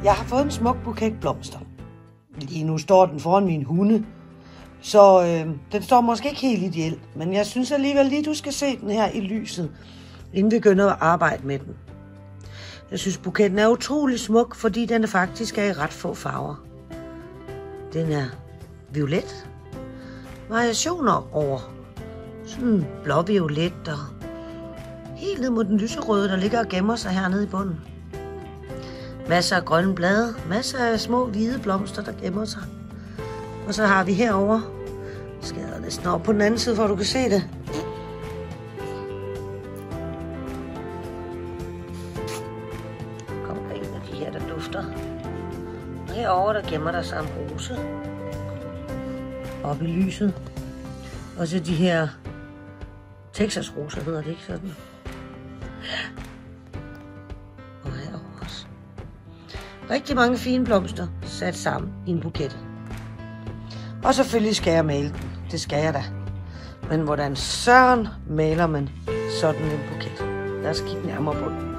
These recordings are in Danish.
Jeg har fået en smuk buket blomster. Lige nu står den foran min hunde, så den står måske ikke helt ideelt. Men jeg synes alligevel lige, du skal se den her i lyset, inden vi begynder at arbejde med den. Jeg synes, buketten er utrolig smuk, fordi den faktisk er i ret få farver. Den er violet. Variationer over sådan blå-violet og helt ned mod den lyserøde, der ligger og gemmer sig hernede i bunden. Masser af grønne blade, masser af små hvide blomster, der gemmer sig. Og så har vi herover, skal jeg næsten over på den anden side, for du kan se det. Kommer der en af de her, der dufter. Og herover der gemmer der sig en rose. Oppe i lyset. Og så de her Texas roser, hedder det ikke sådan? Og herovre også. Rigtig mange fine blomster sat sammen i en buket. Og selvfølgelig skal jeg male den. Det skal jeg da. Men hvordan søren maler man sådan en buket? Lad os kigge nærmere på den.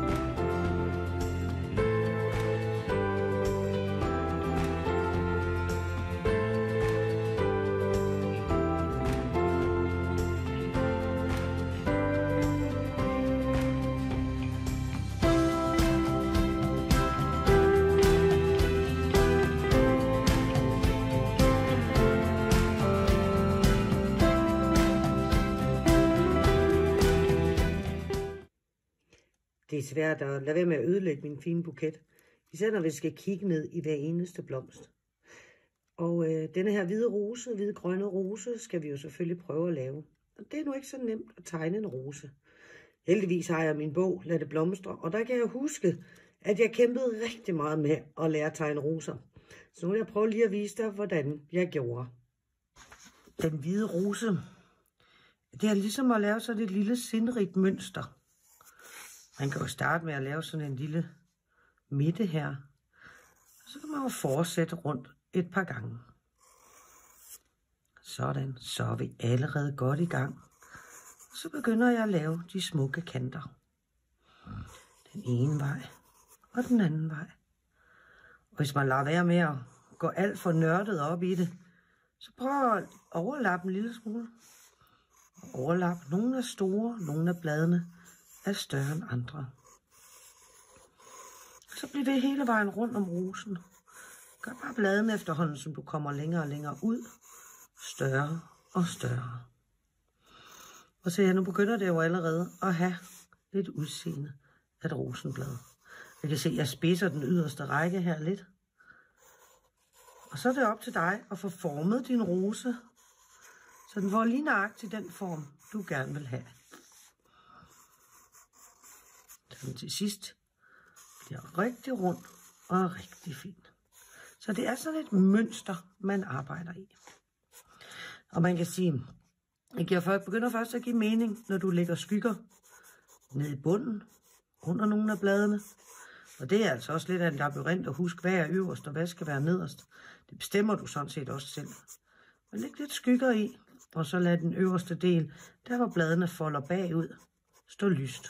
Det er svært at lade være med at ødelægge min fine buket, især når vi skal kigge ned i hver eneste blomst. Og denne her hvide-grønne rose, skal vi jo selvfølgelig prøve at lave. Og det er nu ikke så nemt at tegne en rose. Heldigvis har jeg min bog, Lad det blomstre, og der kan jeg huske, at jeg kæmpede rigtig meget med at lære at tegne roser. Så nu vil jeg prøve lige at vise dig, hvordan jeg gjorde. Den hvide rose, det er ligesom at lave sådan et lille sindrigt mønster. Man kan jo starte med at lave sådan en lille midte her. Så kan man jo fortsætte rundt et par gange. Sådan, så er vi allerede godt i gang. Så begynder jeg at lave de smukke kanter. Den ene vej og den anden vej. Og hvis man lader være med at gå alt for nørdet op i det, så prøv at overlappe en lille smule. Overlappe. Nogle er store, nogle af bladene er større end andre. Så bliver det hele vejen rundt om rosen. Gør bare bladene efterhånden, som du kommer længere og længere ud. Større og større. Og så nu begynder det jo allerede at have lidt udseende af et rosenblad. Jeg kan se, at jeg spidser den yderste række her lidt. Og så er det op til dig at få formet din rose, så den får lige nøjagtigt den form, du gerne vil have. Den til sidst bliver rigtig rundt og rigtig fint. Så det er sådan et mønster, man arbejder i. Og man kan sige, det begynder først at give mening, når du lægger skygger ned i bunden, under nogle af bladene. Og det er altså også lidt af en labyrint at huske, hvad er øverst og hvad skal være nederst. Det bestemmer du sådan set også selv. Men læg lidt skygger i, og så lad den øverste del, der hvor bladene folder bagud, stå lyst.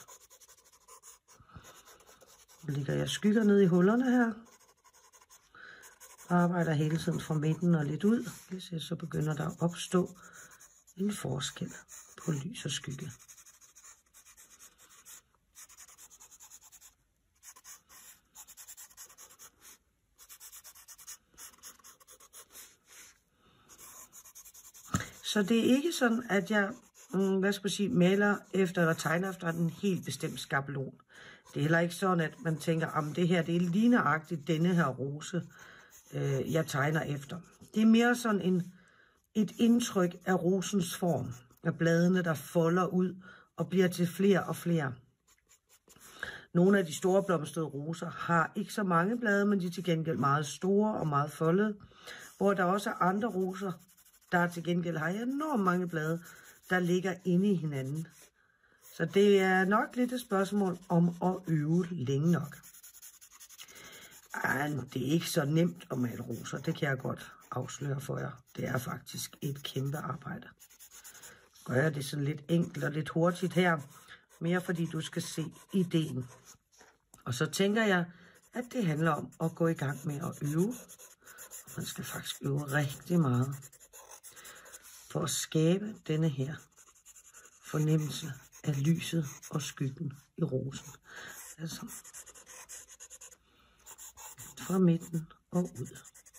Så lægger jeg skygger ned i hullerne her. Arbejder hele tiden fra midten og lidt ud. Så begynder der at opstå en forskel på lys og skygge. Så det er ikke sådan, at jeg maler efter eller tegner efter en helt bestemt skabelon. Det er heller ikke sådan, at man tænker, at det her det er lige nøjagtigt denne her rose, jeg tegner efter. Det er mere sådan et indtryk af rosens form, af bladene, der folder ud og bliver til flere og flere. Nogle af de store blomstrede roser har ikke så mange blade, men de er til gengæld meget store og meget foldede. Hvor der også er andre roser, der til gengæld har enormt mange blade, der ligger inde i hinanden. Så det er nok lidt et spørgsmål om at øve længe nok. Det er ikke så nemt at male roser, det kan jeg godt afsløre for jer. Det er faktisk et kæmpe arbejde. Gør jeg det sådan lidt enkelt og lidt hurtigt her, mere fordi du skal se ideen. Og så tænker jeg, at det handler om at gå i gang med at øve. Man skal faktisk øve rigtig meget for at skabe denne her fornemmelse af lyset og skyggen i rosen. Altså fra midten og ud.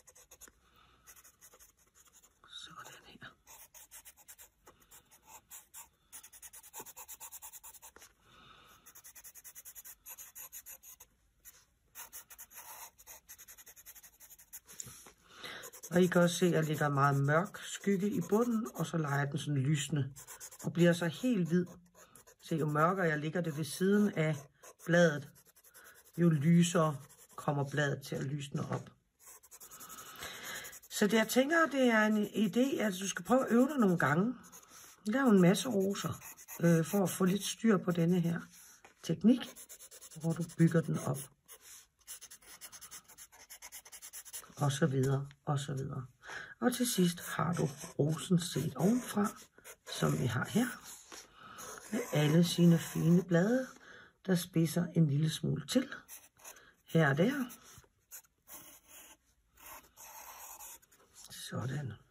Sådan her. Og I kan også se, at jeg lægger meget mørk skygge i bunden, og så leger den sådan lysende, og bliver så helt hvid. Se, jo mørkere jeg lægger det ved siden af bladet, jo lysere kommer bladet til at lysne op. Så det, jeg tænker, det er en idé, at du skal prøve at øve dig nogle gange. Lav en masse roser, for at få lidt styr på denne her teknik, hvor du bygger den op. Og så videre, og så videre. Og til sidst har du rosen set ovenfra, som vi har her. Med alle sine fine blade, der spidser en lille smule til. Her og der. Sådan.